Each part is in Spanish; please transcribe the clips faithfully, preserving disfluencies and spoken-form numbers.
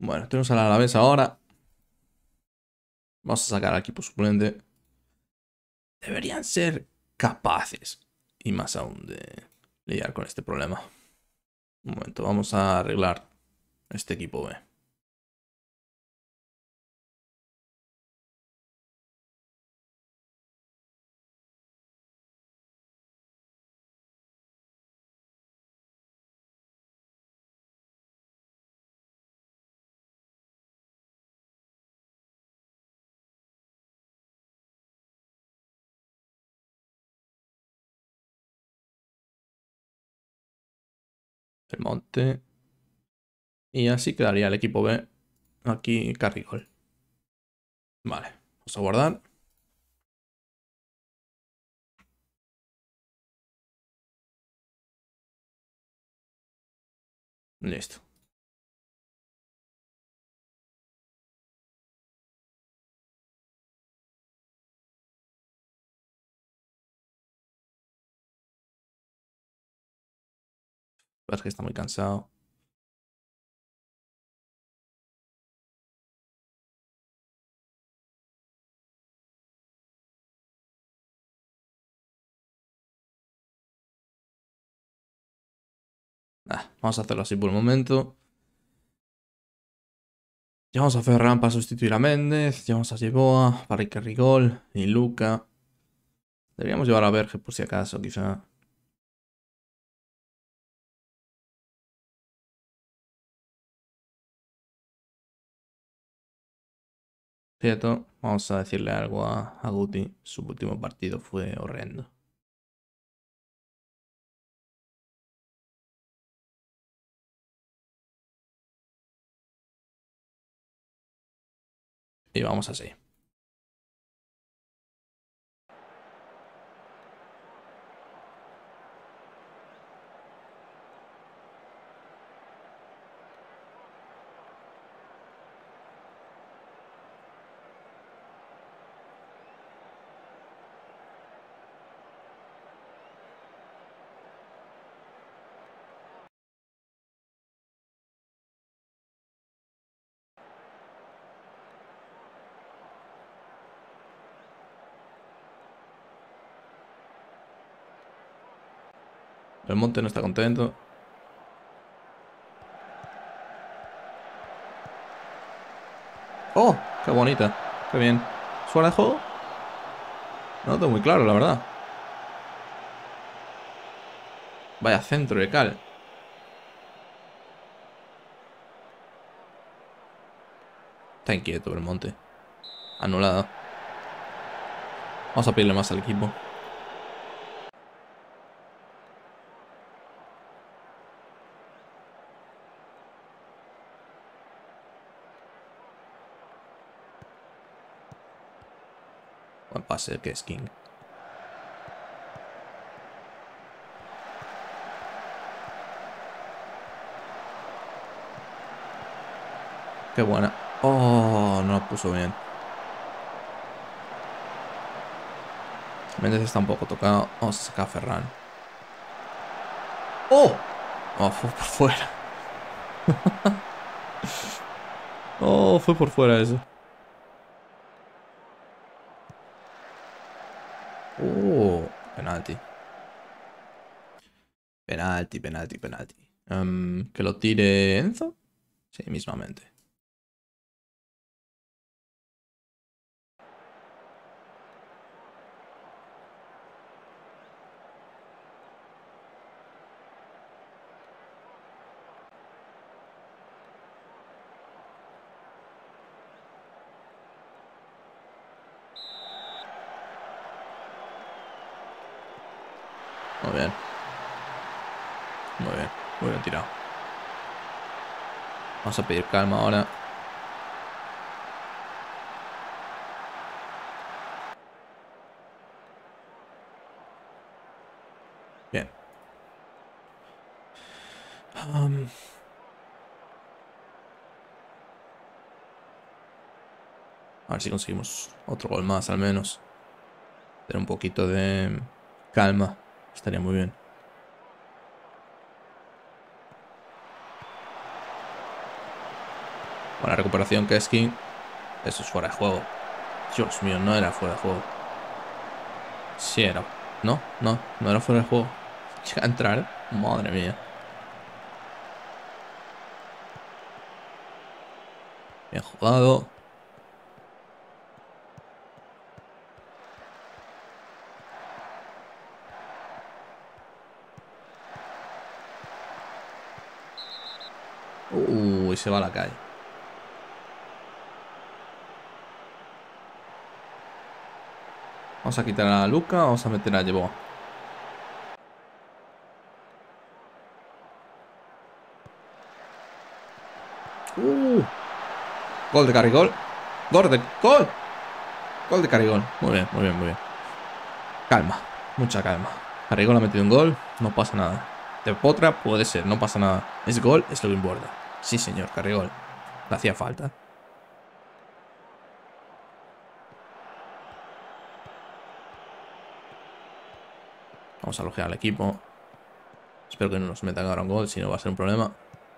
Bueno, tenemos a la Alavés ahora. Vamos a sacar al equipo suplente. Deberían ser capaces, y más aún, de lidiar con este problema. Un momento, vamos a arreglar este equipo B. El monte. Y así quedaría el equipo B. Aquí Carrigol. Vale, vamos a guardar. Listo. Parece que está muy cansado. Ah, vamos a hacerlo así por el momento. Llevamos a Ferran para sustituir a Méndez. Llevamos a Yeboah para Carrigol y Luca. Deberíamos llevar a Berge por si acaso, quizá. Cierto, vamos a decirle algo a, a Guti. Su último partido fue horrendo. Y vamos así. El Monte no está contento. ¡Oh! ¡Qué bonita! ¡Qué bien! ¿Fuera de juego? No lo tengo muy claro, la verdad. Vaya centro de cal. Está inquieto el Monte. Anulado. Vamos a pedirle más al equipo. Buen pase, que es King. Qué buena. Oh, no lo puso bien. Méndez está un poco tocado. Vamos a sacar a Ferran. ¡Oh! Oh, fue por fuera. Oh, fue por fuera eso. Oh, penalti. Penalti, penalti, penalti. Um, que lo tire Enzo. Sí, mismamente. Muy bien. Muy bien. Muy bien tirado. Vamos a pedir calma ahora. Bien. Um, a ver si conseguimos otro gol más al menos. Tener un poquito de calma. Estaría muy bien. Buena recuperación, Keskin. Eso es fuera de juego. Dios mío, no era fuera de juego. Sí era. No, no, no era fuera de juego. Llega a entrar, ¿eh? Madre mía. Bien jugado. Uy, se va a la calle. Vamos a quitar a Luca, vamos a meter a Yeboah. Uh, Gol de Carrigol. Gol de gol. Gol de Carrigol. Muy bien, muy bien, muy bien. Calma, mucha calma. Carrigol ha metido un gol, no pasa nada. De Potra puede ser, no pasa nada. Es gol, es lo que importa. Sí, señor, Carrigol. Le hacía falta. Vamos a alojar al equipo. Espero que no nos metan ahora un gol, si no va a ser un problema.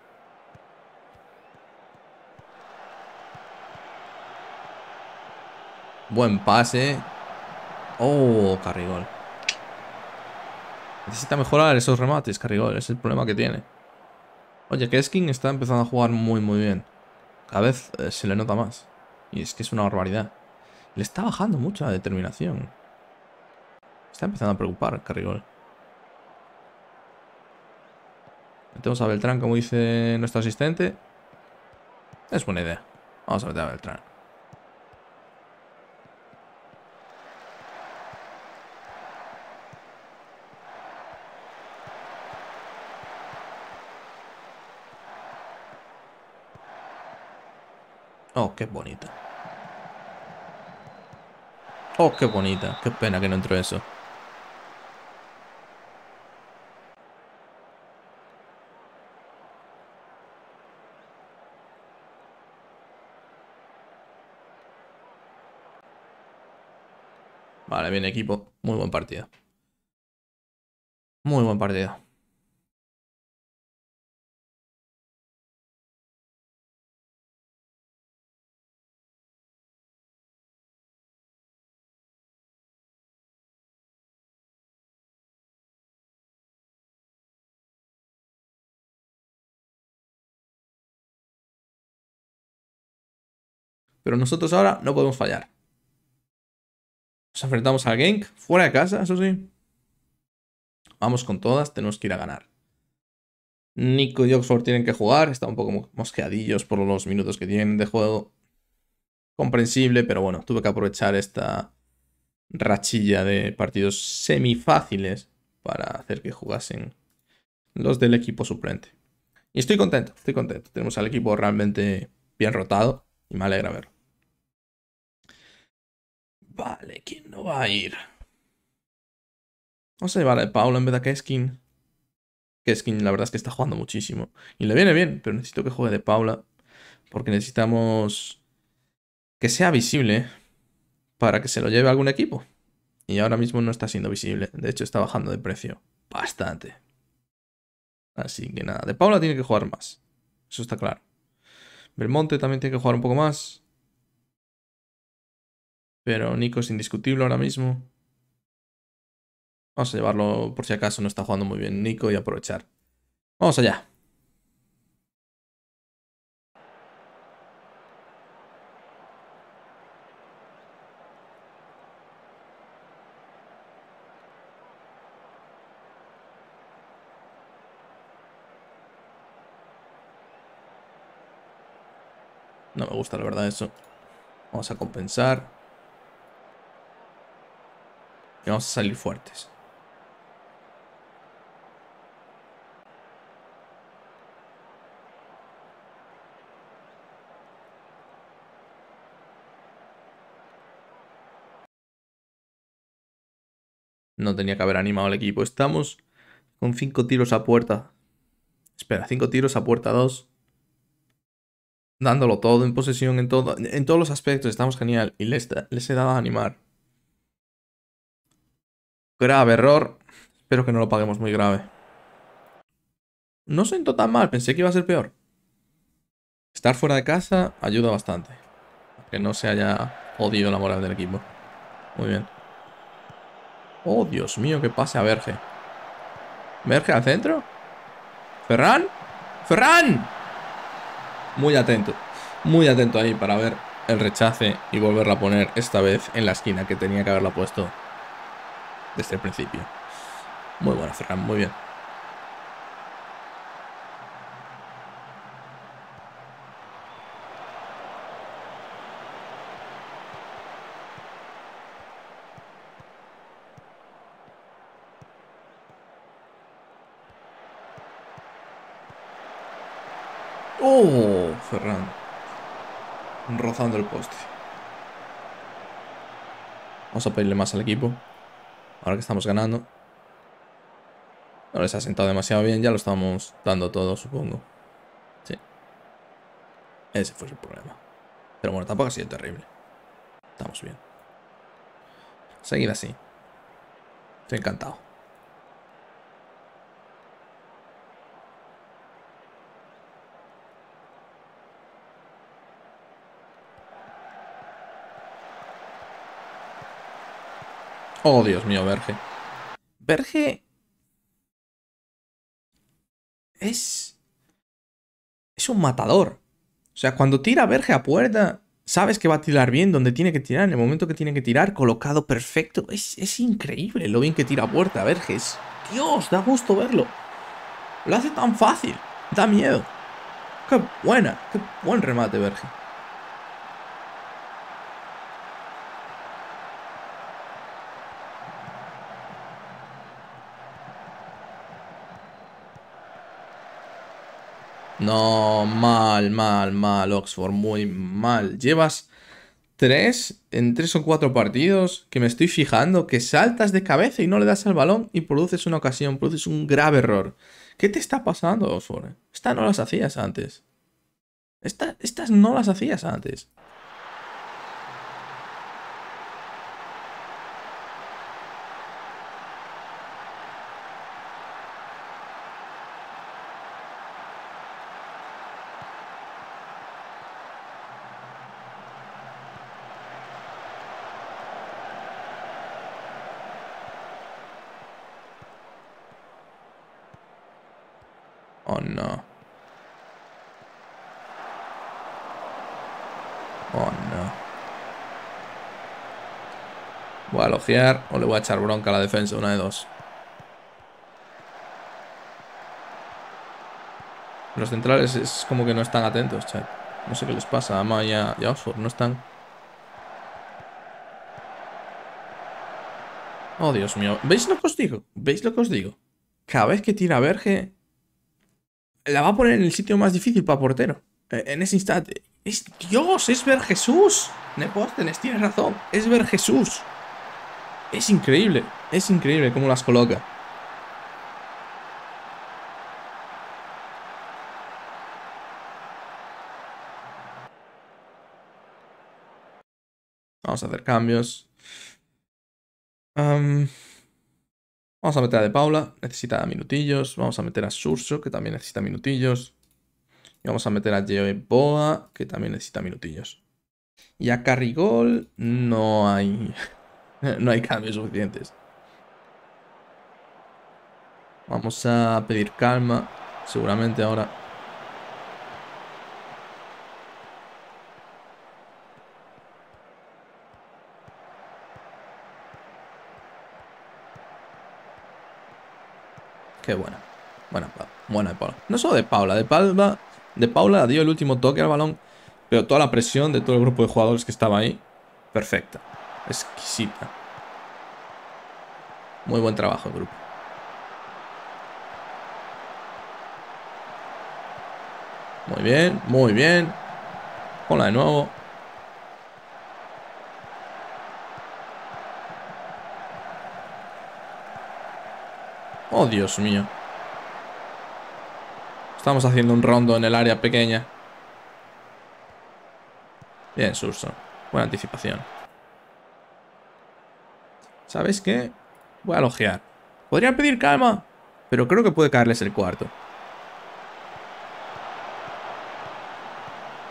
Buen pase. Oh, Carrigol. Necesita mejorar esos remates, Carrigol. Es el problema que tiene. Oye, Keskin está empezando a jugar muy, muy bien. Cada vez eh, se le nota más. Y es que es una barbaridad. Le está bajando mucho la determinación. Está empezando a preocupar, Carrigol. Metemos a Beltrán, como dice nuestro asistente. Es buena idea. Vamos a meter a Beltrán. Oh, qué bonita. Oh, qué bonita. Qué pena que no entró eso. Vale, bien equipo. Muy buen partido. Muy buen partido. Pero nosotros ahora no podemos fallar. Nos enfrentamos al Genk. Fuera de casa, eso sí. Vamos con todas. Tenemos que ir a ganar. Nico y Oxford tienen que jugar. Están un poco mosqueadillos por los minutos que tienen de juego. Comprensible, pero bueno, tuve que aprovechar esta rachilla de partidos semifáciles para hacer que jugasen los del equipo suplente. Y estoy contento, estoy contento. Tenemos al equipo realmente bien rotado y me alegra verlo. Vale, ¿quién no va a ir? Vamos a llevar a Paula en vez de a Keskin. Keskin la verdad es que está jugando muchísimo. Y le viene bien, pero necesito que juegue de Paula. Porque necesitamos que sea visible para que se lo lleve a algún equipo. Y ahora mismo no está siendo visible. De hecho, está bajando de precio bastante. Así que nada, de Paula tiene que jugar más. Eso está claro. Belmonte también tiene que jugar un poco más. Pero Nico es indiscutible ahora mismo. Vamos a llevarlo por si acaso no está jugando muy bien Nico y aprovechar. Vamos allá. No me gusta la verdad eso. Vamos a compensar. Y vamos a salir fuertes. No tenía que haber animado al equipo. Estamos con cinco tiros a puerta. Espera, cinco tiros a puerta dos. Dándolo todo en posesión, en todo, en todos los aspectos. Estamos genial. Y les, les he dado a animar. Grave error. Espero que no lo paguemos muy grave. No siento tan mal. Pensé que iba a ser peor. Estar fuera de casa ayuda bastante. Que no se haya jodido la moral del equipo. Muy bien. Oh, Dios mío, que pase a Verge. ¿Verge al centro? ¿Ferran? ¡Ferran! Muy atento. Muy atento ahí para ver el rechace y volverla a poner esta vez en la esquina, que tenía que haberla puesto desde el principio. Muy buena, Ferran, muy bien. ¡Oh! Ferran. Rozando el poste. Vamos a pedirle más al equipo. Ahora que estamos ganando. No les ha sentado demasiado bien. Ya lo estamos dando todo, supongo. Sí. Ese fue su problema. Pero bueno, tampoco ha sido terrible. Estamos bien. Seguid así. Estoy encantado. Oh, Dios mío, Verge. Verge... Es... Es un matador. O sea, cuando tira Verge a puerta, sabes que va a tirar bien donde tiene que tirar, en el momento que tiene que tirar, colocado perfecto. Es, es increíble lo bien que tira a puerta, Verge. Es... Dios, da gusto verlo. Lo hace tan fácil. Da miedo. Qué buena, qué buen remate, Verge. No, mal, mal, mal, Oxford, muy mal. Llevas tres en tres o cuatro partidos que me estoy fijando que saltas de cabeza y no le das al balón y produces una ocasión, produces un grave error. ¿Qué te está pasando, Oxford? Estas no las hacías antes. Esta- estas no las hacías antes. Oh, no. Oh, no. Voy a elogiar o le voy a echar bronca a la defensa, una de dos. Los centrales es como que no están atentos, chat. No sé qué les pasa a Maya y a Oxford, no están. Oh, Dios mío. ¿Veis lo que os digo? ¿Veis lo que os digo? Cada vez que tira Verge, la va a poner en el sitio más difícil para portero. Eh, En ese instante. Es Dios, es ver Jesús. Nepóstenes, tienes razón. Es ver Jesús. Es increíble. Es increíble cómo las coloca. Vamos a hacer cambios. Am, vamos a meter a De Paula. Necesita minutillos. Vamos a meter a Surso, que también necesita minutillos. Y vamos a meter a Geo Boa, que también necesita minutillos. Y a Carrigol no hay... no hay cambios suficientes. Vamos a pedir calma, seguramente ahora. Qué buena. Buena, Pa- buena de Paula. No solo de Paula, de Paula, de Paula dio el último toque al balón, pero toda la presión de todo el grupo de jugadores que estaba ahí, perfecta. Exquisita. Muy buen trabajo el grupo. Muy bien, muy bien. Ponla de nuevo. Oh, Dios mío. Estamos haciendo un rondo en el área pequeña. Bien, Surson. Buena anticipación. ¿Sabes qué? Voy a elogiar. Podría pedir calma, pero creo que puede caerles el cuarto.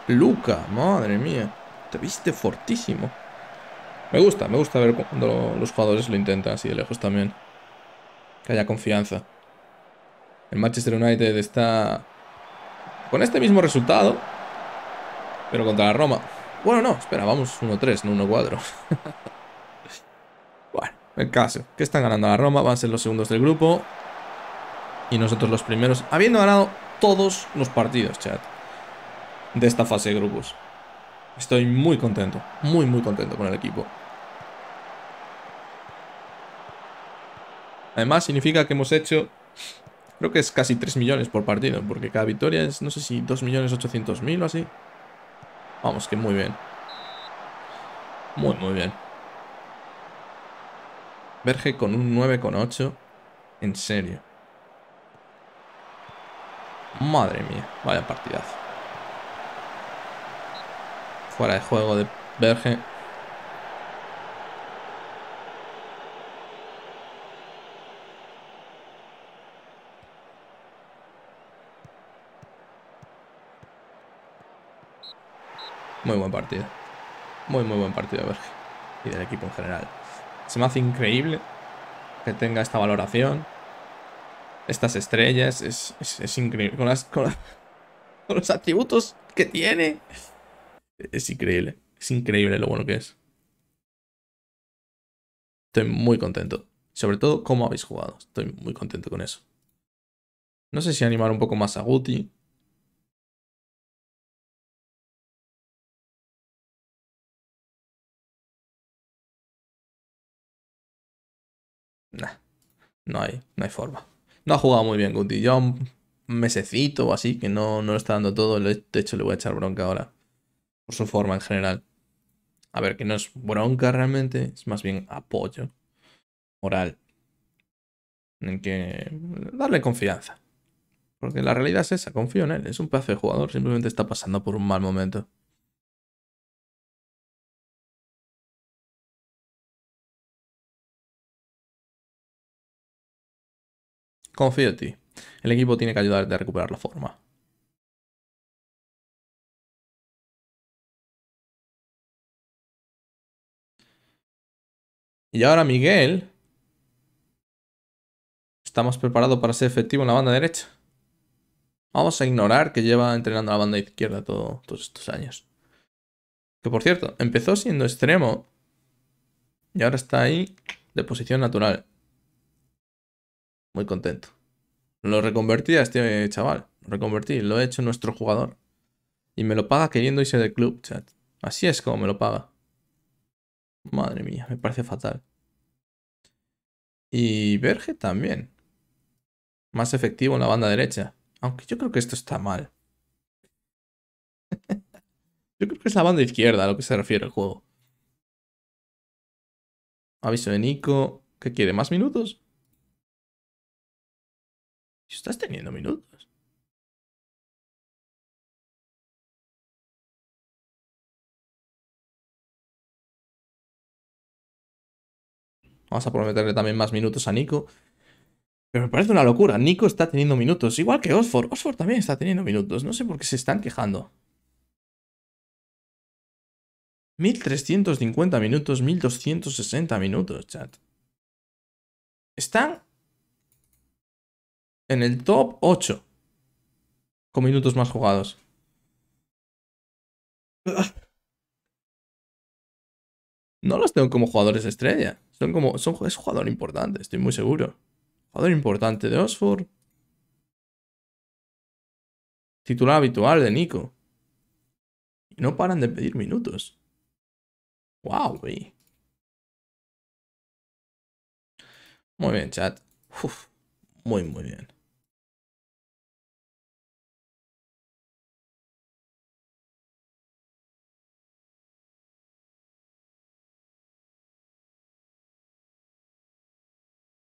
Luca, madre mía. Te viste fortísimo. Me gusta, me gusta ver cuando los jugadores lo intentan así de lejos también. Que haya confianza. El Manchester United está con este mismo resultado, pero contra la Roma. Bueno, no, espera, vamos uno tres, no uno cuatro. Bueno, el caso, que están ganando a la Roma, van a ser los segundos del grupo. Y nosotros los primeros, habiendo ganado todos los partidos, chat, de esta fase de grupos. Estoy muy contento, muy muy contento con el equipo. Además significa que hemos hecho, creo que es casi tres millones por partido, porque cada victoria es, no sé si dos millones ochocientos mil o así. Vamos, que muy bien. Muy, muy bien. Verge con un nueve coma ocho. En serio. Madre mía, vaya partidazo. Fuera de juego de Verge. Muy buen partido. Muy, muy buen partido de Verge. Y del equipo en general. Se me hace increíble que tenga esta valoración. Estas estrellas. Es, es, es increíble. Con, las, con, la, con los atributos que tiene. Es increíble. Es increíble lo bueno que es. Estoy muy contento. Sobre todo cómo habéis jugado. Estoy muy contento con eso. No sé si animar un poco más a Guti. Nah, no hay, no hay forma. No ha jugado muy bien Guti. Yo un mesecito o así que no, no lo está dando todo. De hecho, le voy a echar bronca ahora. Por su forma en general. A ver, que no es bronca realmente. Es más bien apoyo moral. En que darle confianza. Porque la realidad es esa. Confío en él. Es un pedazo de jugador. Simplemente está pasando por un mal momento. Confío en ti. El equipo tiene que ayudarte a recuperar la forma. Y ahora Miguel está más preparado para ser efectivo en la banda derecha. Vamos a ignorar que lleva entrenando a la banda izquierda todo, todos estos años. Que por cierto, empezó siendo extremo y ahora está ahí de posición natural. Muy contento. Lo reconvertí a este chaval. Lo reconvertí, lo he hecho nuestro jugador. Y me lo paga queriendo irse del club, chat. Así es como me lo paga. Madre mía, me parece fatal. Y Verge también. Más efectivo en la banda derecha. Aunque yo creo que esto está mal. Yo creo que es la banda izquierda a lo que se refiere el juego. Aviso de Nico. ¿Qué quiere? ¿Más minutos? ¿Estás teniendo minutos? Vamos a prometerle también más minutos a Nico. Pero me parece una locura. Nico está teniendo minutos. Igual que Osford. Osford también está teniendo minutos. No sé por qué se están quejando. mil trescientos cincuenta minutos, mil doscientos sesenta minutos, chat. Están en el top ocho. Con minutos más jugados. No los tengo como jugadores de estrella. Son como. Son, es jugador importante, estoy muy seguro. Jugador importante de Osford. Titular habitual de Nico. Y no paran de pedir minutos. Wow, güey. Muy bien, chat. Uf, muy, muy bien.